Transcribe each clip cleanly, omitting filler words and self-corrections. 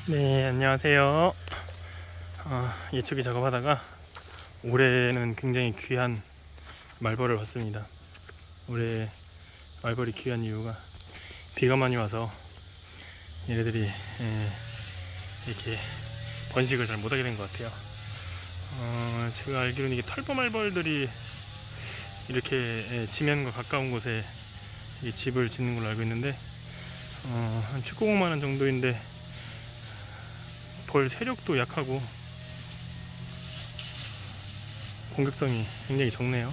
네, 안녕하세요. 예초기 작업하다가 올해는 굉장히 귀한 말벌을 봤습니다. 올해 말벌이 귀한 이유가 비가 많이 와서 얘네들이 이렇게 번식을 잘 못하게 된 것 같아요. 제가 알기로는 이게 털보 말벌들이 이렇게 지면과 가까운 곳에 집을 짓는 걸로 알고 있는데 한 축구공만한 정도인데 벌 세력도 약하고 공격성이 굉장히 적네요.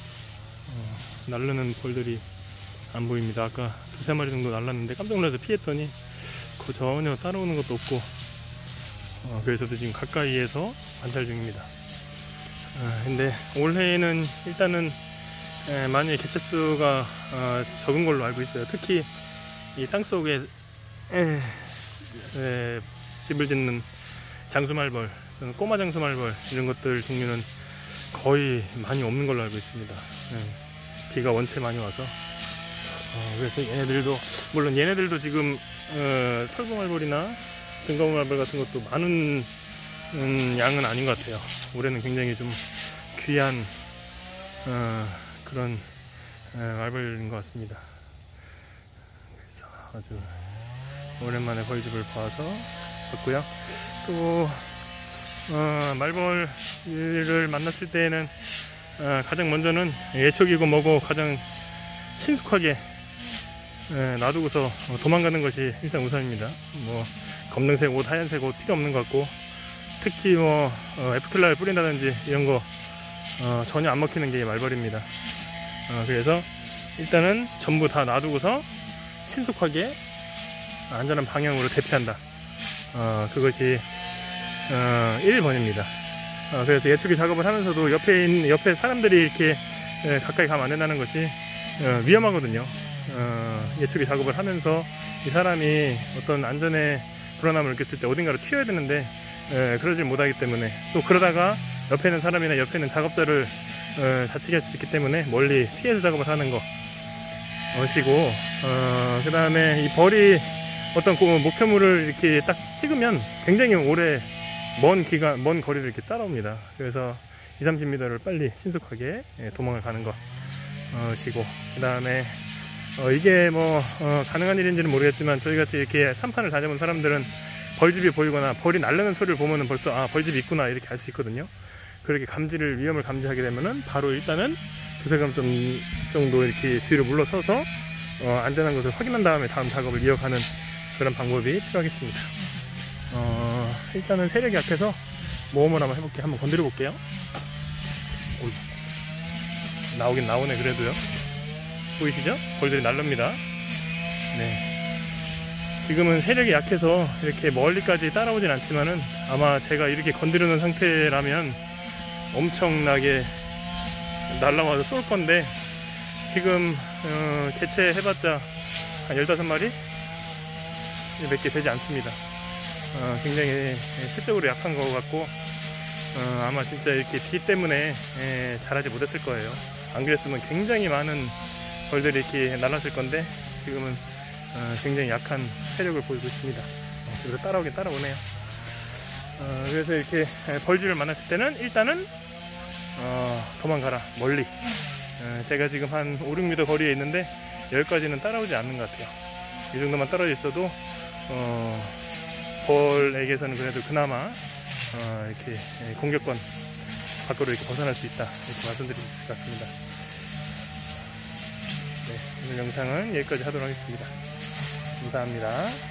날르는 벌들이 안 보입니다. 아까 두세 마리 정도 날랐는데 깜짝 놀라서 피했더니 전혀 따라오는 것도 없고 그래서 저도 지금 가까이에서 관찰 중입니다. 근데 올해는 일단은 많이 개체수가 적은 걸로 알고 있어요. 특히 이 땅속에 집을 짓는 장수말벌, 꼬마 장수말벌 이런 것들 종류는 거의 많이 없는 걸로 알고 있습니다. 비가 원체 많이 와서 그래서 얘네들도 물론 얘네들도 지금 털보말벌이나 등가우말벌 같은 것도 많은 양은 아닌 것 같아요. 올해는 굉장히 좀 귀한 그런 말벌인 것 같습니다. 그래서 아주 오랜만에 벌집을 봤고요. 또 말벌을 만났을 때는 가장 먼저는 예초기고 뭐고 가장 신속하게 놔두고서 도망가는 것이 일단 우선입니다. 뭐 검정색 옷, 하얀색 옷 필요 없는 것 같고, 특히 뭐 에프킬라를 뿌린다든지 이런 거 전혀 안 먹히는 게 말벌입니다. 그래서 일단은 전부 다 놔두고서 신속하게 안전한 방향으로 대피한다. 그것이 1번입니다. 그래서 예초기 작업을 하면서도 옆에 사람들이 이렇게 가까이 가면 안 된다는 것이 위험하거든요. 예초기 작업을 하면서 이 사람이 어떤 안전에 불안함을 느꼈을 때 어딘가로 튀어야 되는데 그러질 못하기 때문에, 또 그러다가 옆에 있는 사람이나 옆에 있는 작업자를 다치게 할 수 있기 때문에 멀리 피해서 작업을 하는 것이고, 그 다음에 이 벌이 어떤 목표물을 이렇게 딱 찍으면 굉장히 오래 먼 거리를 이렇게 따라옵니다. 그래서 20-30m를 빨리 신속하게 도망을 가는 것이고, 그 다음에 이게 뭐 가능한 일인지는 모르겠지만 저희같이 이렇게 산판을 다녀본 사람들은 벌집이 보이거나 벌이 날르는 소리를 보면은 벌써 벌집이 있구나 이렇게 알 수 있거든요. 그렇게 위험을 감지하게 되면은 바로 일단은 두세 감 정도 이렇게 뒤로 물러서서 안전한 것을 확인한 다음에 다음 작업을 이어가는 그런 방법이 필요하겠습니다. 일단은 세력이 약해서 모험을 한번 해볼게요. 한번 건드려 볼게요. 나오긴 나오네. 그래도요. 보이시죠? 벌들이 날릅니다. 네. 지금은 세력이 약해서 이렇게 멀리까지 따라오진 않지만은 아마 제가 이렇게 건드리는 상태라면 엄청나게 날라와서 쏠 건데, 지금 개체해봤자 한 15마리? 몇 개 되지 않습니다. 굉장히 실적으로 약한 것 같고, 아마 진짜 이렇게 비 때문에 자라지 못했을 거예요. 안 그랬으면 굉장히 많은 벌들이 이렇게 날았을 건데, 지금은 굉장히 약한 세력을 보이고 있습니다. 그래서 따라오긴 따라오네요. 그래서 이렇게 벌집을 만났을 때는 일단은 도망가라, 멀리. 제가 지금 한 5-6m 거리에 있는데 여기까지는 따라오지 않는 것 같아요. 이 정도만 떨어져 있어도 벌에게서는 그래도 그나마 이렇게 공격권 밖으로 이렇게 벗어날 수 있다, 이렇게 말씀드릴 수 있을 것 같습니다. 네, 오늘 영상은 여기까지 하도록 하겠습니다. 감사합니다.